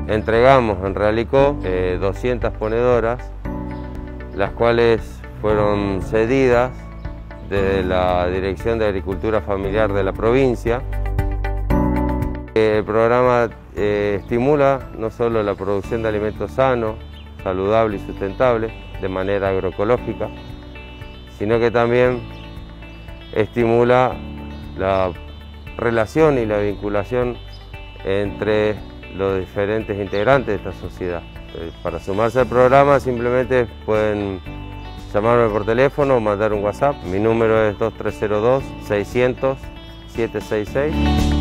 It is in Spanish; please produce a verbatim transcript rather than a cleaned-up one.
Entregamos en Realicó eh, doscientas ponedoras, las cuales fueron cedidas desde la Dirección de Agricultura Familiar de la provincia. El programa eh, estimula no solo la producción de alimentos sanos, saludables y sustentables de manera agroecológica, sino que también estimula la relación y la vinculación entre los diferentes integrantes de esta sociedad. Para sumarse al programa simplemente pueden llamarme por teléfono o mandar un WhatsApp. Mi número es dos tres cero dos, seiscientos, setecientos sesenta y seis.